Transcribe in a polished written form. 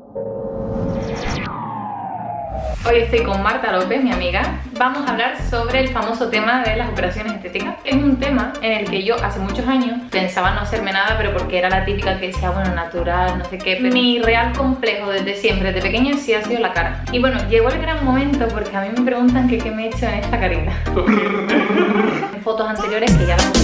Hoy estoy con Marta López, mi amiga. Vamos a hablar sobre el famoso tema de las operaciones estéticas. Es un tema en el que yo hace muchos años pensaba no hacerme nada, pero porque era la típica que decía, bueno, natural, no sé qué. Pero mi real complejo desde siempre, desde pequeña, sí ha sido la cara. Y bueno, llegó el gran momento porque a mí me preguntan que qué me he hecho en esta carita. En fotos anteriores, que ya las